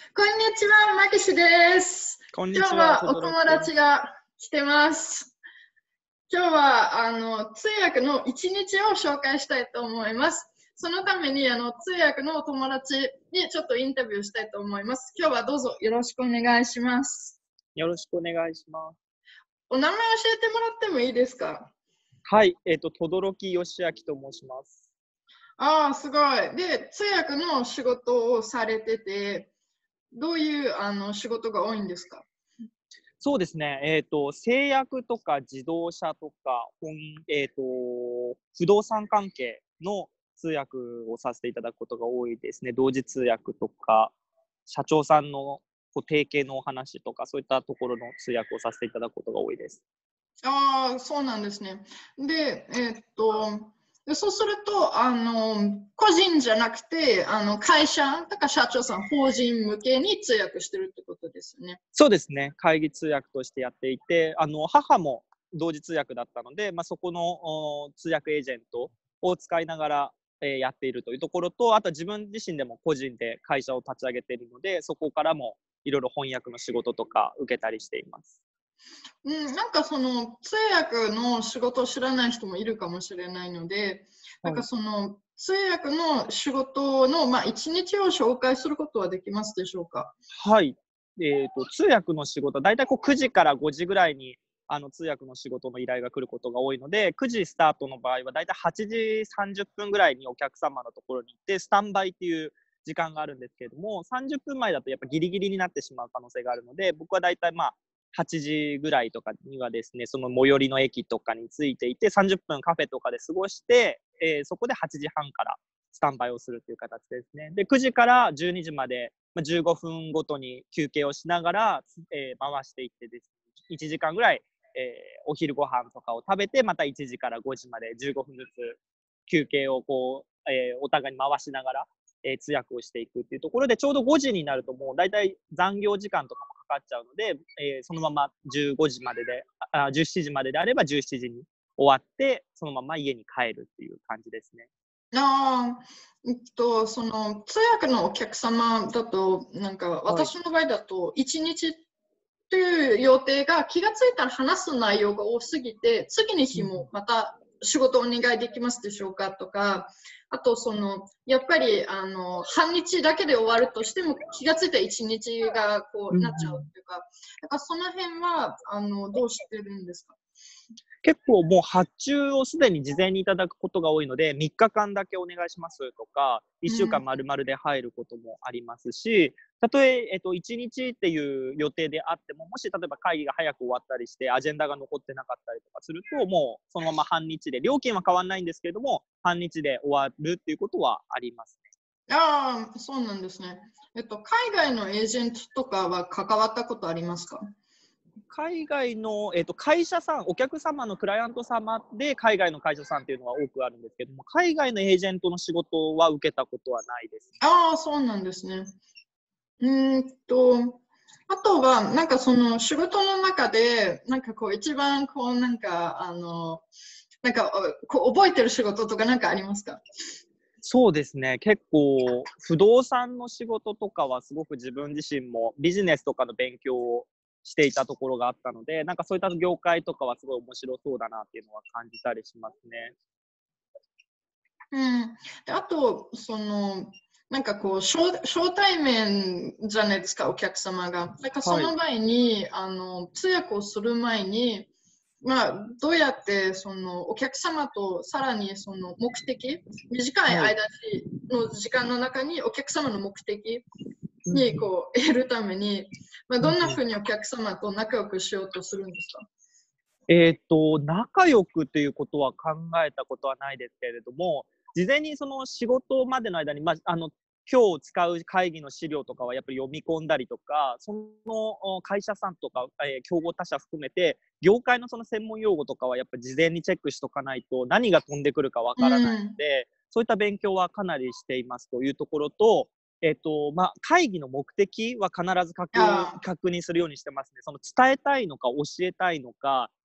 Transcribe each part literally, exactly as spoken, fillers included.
こんにちは、マキシです。 こんに今日ちは、 はお友達が来てます。今日はあの通訳の一日を紹介したいと思います。そのためにあの通訳のお友達にちょっとインタビューしたいと思います。今日はどうぞよろしくお願いします。 よろしくお願いします。 お名前教えてもらってもいいですか？ はい、えっ、と、轟義明と申します。 ああ、すごい。で、通訳の仕事をされてて、どういうあの仕事が多いんですか？ そうですね、えっ、と、製薬とか自動車とか、本えっ、と、不動産関係の通訳をさせていただくことが多いですね。同時通訳とか、社長さんのこう提携のお話とか、そういったところの通訳をさせていただくことが多いです。 ああ、そうなんですね。で、えーっと、でそうすると、あの、個人じゃなくて、あの、会社とか社長さん、法人向けに通訳してるってことですよね。 そうですね、会議通訳としてやっていて、あの、母も同時通訳だったので、まあ、そこの、お通訳エージェントを使いながら、え、やっているというところと、あとは自分自身でも個人で会社を立ち上げているので、そこからもいろいろ翻訳の仕事とか受けたりしています。 うん、なんかその、通訳の仕事を知らない人もいるかもしれないので、なんかはい。 その、通訳の仕事の、まあ、一日を紹介することはできますでしょうか？ はい。えっと、通訳の仕事、だいたいこうくじからごじぐらいに、あの、通訳の仕事の依頼が来ることが多いので、くじスタートの場合はだいたいはちじさんじゅっぷんぐらいにお客様のところに行って、スタンバイっていう時間があるんですけれども、さんじゅっぷんまえだとやっぱギリギリになってしまう可能性があるので、僕はだいたい、まあ、はちじぐらいとかにはですね、その最寄りの駅とかに着いていて、さんじゅっぷんカフェとかで過ごして、えーそこではちじはんからスタンバイをするっていう形ですね。で、くじからじゅうにじまでまあ、じゅうごふんごとに休憩をしながら、えー回していってですね、いちじかんぐらい、えーお昼ご飯とかを食べて、またいちじからごじまでじゅうごふんずつ休憩をこう、えーお互いに回しながら、えー通訳をしていくっていうところで、ちょうどごじになるともうだいたい残業時間とかもかかっちゃうので、えーそのままじゅうごじまでで、あ、じゅうしちじまでであればじゅうしちじに終わって、そのまま家に帰るっていう感じですね。 ああ、えっと、その通訳のお客様だと、なんかはい。 私の場合だと、いちにちという予定が気がついたら話す内容が多すぎて、次の日うんうん。 もまた仕事お願いできますでしょうかとか、あとその、やっぱりあの半日だけで終わるとしても気がついたらいちにちがこうんううなっちゃうん。 っていうか、だからその辺はあのどうしてるんですか？ 結構もう発注をすでに事前にいただくことが多いので、みっかかんだけお願いしますとか、1週うん、 間丸々で入ることもありますし、たとえ、えっと、いちにちっていう予定であっても、もし例えば会議が早く終わったりして、アジェンダが残ってなかったりとかすると、もうそのまま半日で、料金は変わんないんですけれども、半日で終わるっていうことはありますね。 ああ、そうなんですね。えっと、海外のエージェントとかは関わったことありますか？ 海外の、えっと、会社さん、お客様のクライアント様で海外の会社さんっていうのは多くあるんですけども、海外のエージェントの仕事は受けたことはないですね。 ああ、そうなんですね。うーんと、あとは、なんかその仕事の中で、なんかこう一番こうなんか、あの、なんかおこう覚えてる仕事とかなんかありますか？ そうですね、結構不動産の仕事とかはすごく自分自身もビジネスとかの勉強をしていたところがあったので、なんかそういった業界とかはすごい面白そうだなっていうのは感じたりしますね。 うん。で、あと、その、なんかこう、初初対面じゃないですか、お客様が。だからそはい。 の前に、あの、通訳をする前に、まあ、どうやってそのお客様とさらにその目的、短いはい。 間の時間の中にお客様の目的うんうん。 にこう得るために、まあ、 うんうん。 どんなふうにお客様と仲良くしようとするんですか？ えっと、仲良くということは考えたことはないですけれども、事前にその仕事までの間に、ま、あの、今日使う会議の資料とかはやっぱり読み込んだりとか、その、お会社さんとか、ええ、競合他社含めて、業界のその専門用語とかはやっぱ事前にチェックしとかないと、何が飛んでくるかわうからないのん。 で、そういった勉強はかなりしていますというところと、えっと、ま、会議の目的は必ず確ああ、 確認するようにしてますね。その伝えたいのか教えたいのか、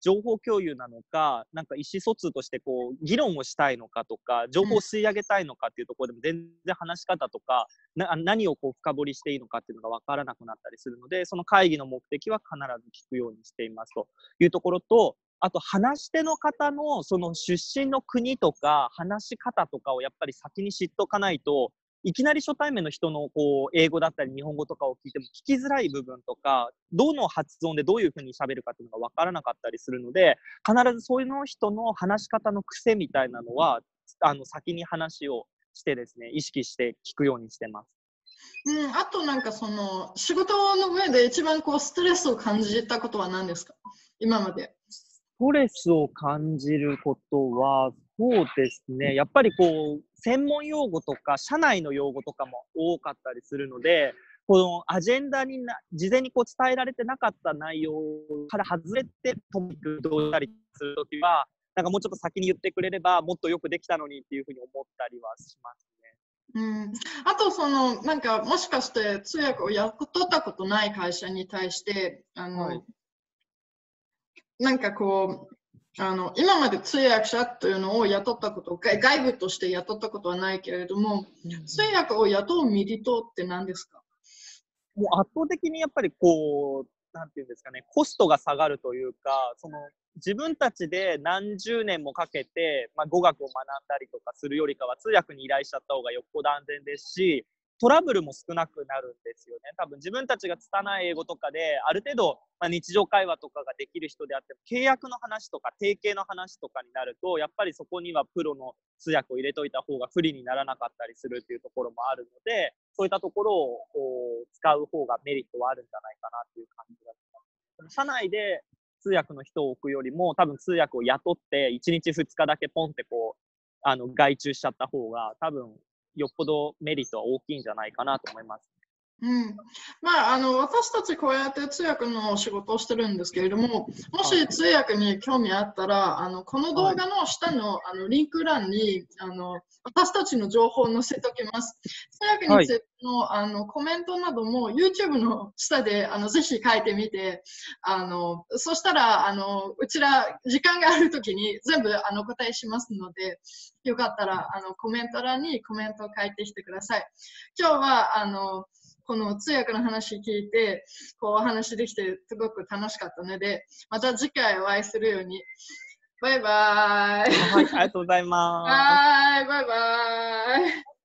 情報共有なのか、なんか意思疎通としてこう議論をしたいのかとか、情報を吸い上げたいのかっていうところでも全然話し方とか、な何をこう深掘りしていいのかっていうのが分からなくなったりするので、その会議の目的は必ず聞くようにしていますというところと、あと話し手の方のその出身の国とか話し方とかをやっぱり先に知っとかないと、いきなり初対面の人のこう英語だったり日本語とかを聞いても聞きづらい部分とか、どの発音でどういう風に喋るかっていうのが分からなかったりするので、必ずそういうの人の話し方の癖みたいなのは、あの先に話をしてですね、意識して聞くようにしてます。 うん、あとなんかその仕事の上で一番こうストレスを感じたことは何ですか？今まで。 ストレスを感じることは、そうですね、やっぱりこう、専門用語とか、社内の用語とかも多かったりするので、このアジェンダにな事前にこう伝えられてなかった内容から外れてトピック移動したりするときは、なんかもうちょっと先に言ってくれれば、もっとよくできたのにっていう風に思ったりはしますね。 うん、あとそのなんかもしかして通訳をやっとったことない会社に対してあの、 はい。 なんかこうあの今まで通訳者というのを雇ったこと、外外部として雇ったことはないけれども、通訳を雇うメリットって何ですか？ もう圧倒的にやっぱりこう、なんていうんですかね、コストが下がるというか、その自分たちで何十年もかけて、まあ、語学を学んだりとかするよりかは、通訳に依頼しちゃった方がよっぽど安全ですし、トラブルも少なくなるんですよね。多分自分たちが拙い英語とかで、ある程度、まあ、日常会話とかができる人であっても、契約の話とか提携の話とかになると、やっぱりそこにはプロの通訳を入れといた方が不利にならなかったりするっていうところもあるので、そういったところをこう使う方がメリットはあるんじゃないかなっていう感じがします。社内で通訳の人を置くよりも、多分通訳を雇っていちにちふつかだけポンってこう、あの、外注しちゃった方が、多分よっぽどメリットは大きいんじゃないかなと思います。 うん、まあ、あの私たちこうやって通訳の仕事をしてるんですけれども、もはい。 し通訳に興味あったら、あのこのはい。 動画の下のあのリンク欄にあの私たちの情報を載せておきます。通訳にはい。 ついてのあのコメントなども YouTube の下であのぜひ書いてみて、あのそしたらあのうちら時間があるときに全部あの答えしますので、よかったらあのコメント欄にコメントを書いてきてください。今日はあのこの通訳の話聞いて、こうお話できてすごく楽しかったので、また次回お会いするように。バイバーイ。 はい、ありがとうございます。 はい、バイバーイ。